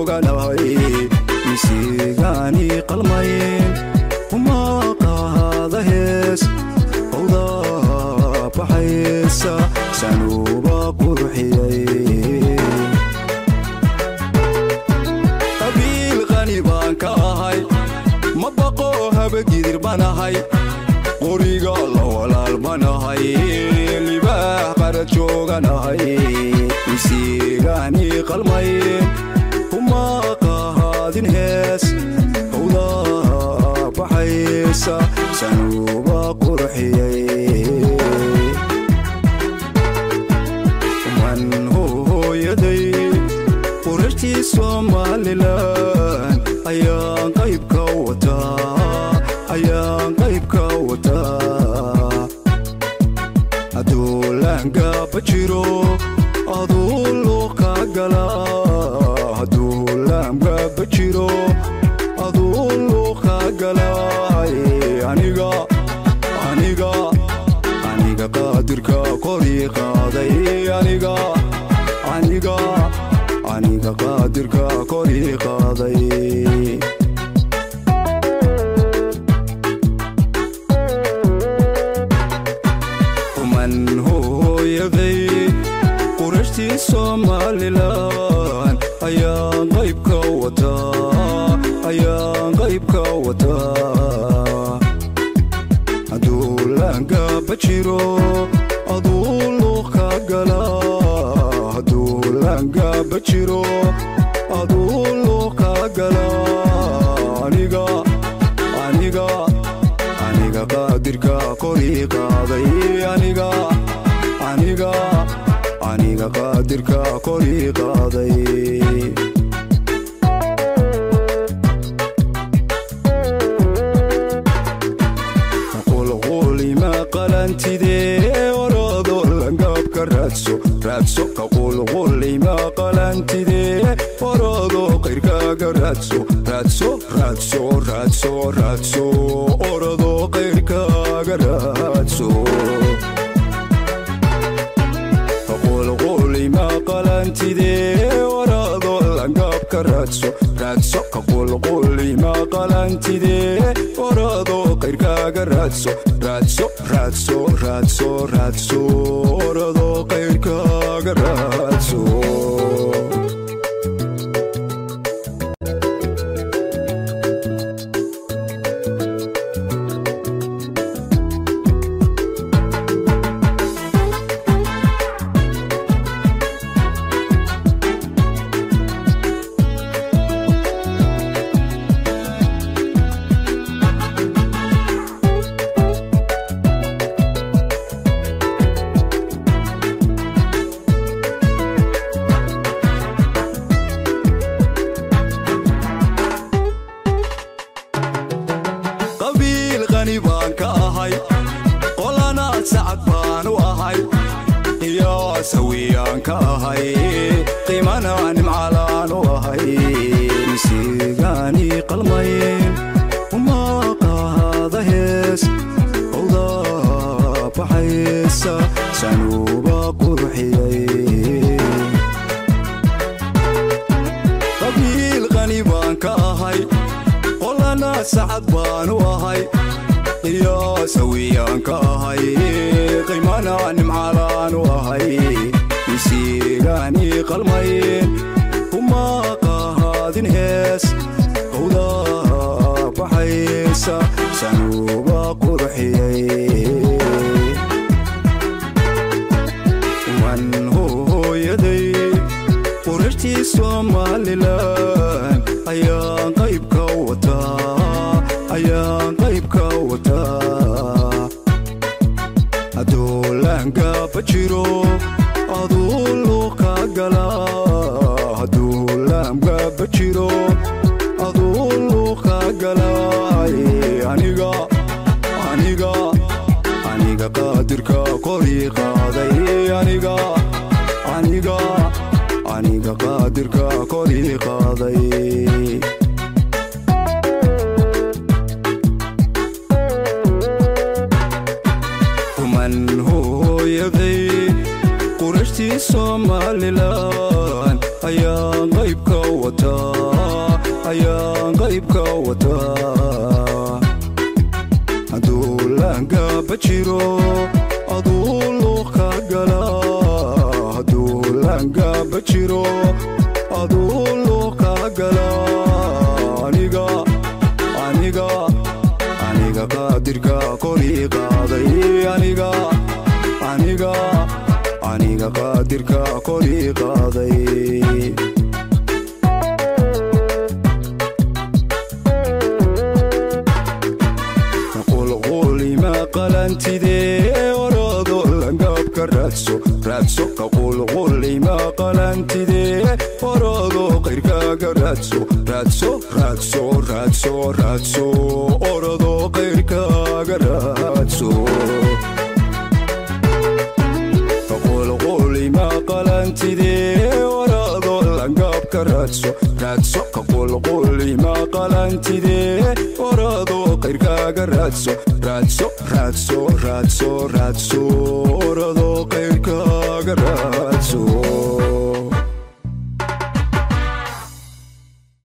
jooganahay misigani qalmayn uma qaada hees hawda baxaysa sanuuba qurxiyay qabiil qani baan ka ahay ma baqo habagidir baan ahay qoriga la walaal baan ahay libaax qarad jooganahay misigani qalmayn uma qaadin hees hawda baxaysa sanuuba qurxiyay man hooyaday qurartii Somaliland ayaan qayb ka wataa aduulaanga bajiro aduulu ka gala aduulaanga bajiro aduulu ka gala aniga qaadirka qori qaaday aniga qaadirka qori qaaday Somaliland ayaan qayb ka wataa aduulaanga bajiro aduulu ka gala aduulaanga bajiro aduulu ka gala aniga qaadirka qori qaaday aniga qaadirka qori qaaday qulquli ma qalantidee orado langabka raadso qulquli ma qalantidee orado qeyrkaaga raadso orado qeyrkaaga raadso qalantidee orado langabka raadso qulquli ma qalantidee orado qeyrkaaga raadso orado qeyrkaaga raadso سويان كاهي قيمانا نمعلان وهي مسيغاني قلمين وما قاهذا هيس وضا بحيسا سنوبا قرحيي قبيل غني بان كاهي قولنا سعد بان وهي يا سويان كاهي قيمانا نمعلان وهي مسيغاني قلمين وما قاهدين هيس هودا بحيسا سنوبا قرحيي من هويدي قررتي Somaliland ayaan qayb ka wataa aduulaanga bajiro aduulu ka gala aduulaanga bajiro aduulu ka gala aniga qaadirka qori qaaday aniga qaadirka qori qaaday Somaliland ayaan qayb ka wata ayaan qaybka wata hadduu laanga bajiro aduu luuqa gala hadduu laanga bajiro aduu luuqa gala aniga qaadirka kori qaaday aniga qaadirka kori qaaday qulquli ma qalantide orado langabka raadso qulquli ma qalantide orado qayrkaaga raadso orado qayrkaaga raadso qulquli ma qalantide orado langabka raadso qulquli ma qalantide orado qayrkaaga raadso orado qayrkaaga raadso